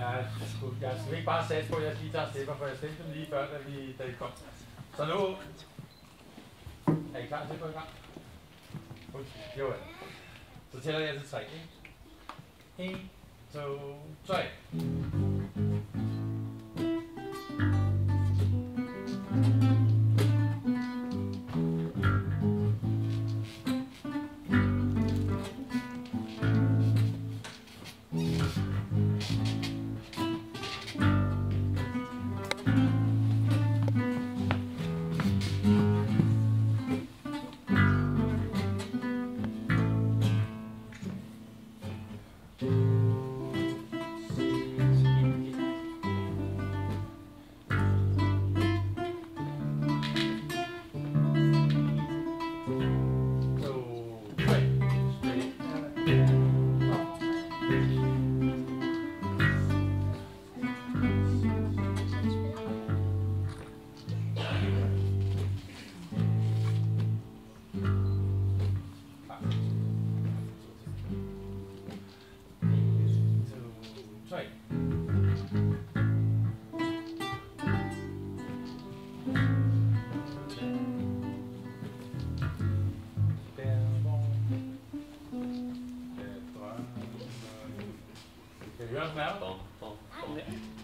Jeg skal ikke bare satse på, at jeg lige tager stepper, for jeg stemte dem lige før, da I kom. Så nu er I klar til at gå i gang? Jo, så tæller jeg til 3, ikke? 1, 2, 3. Kan I høre den her?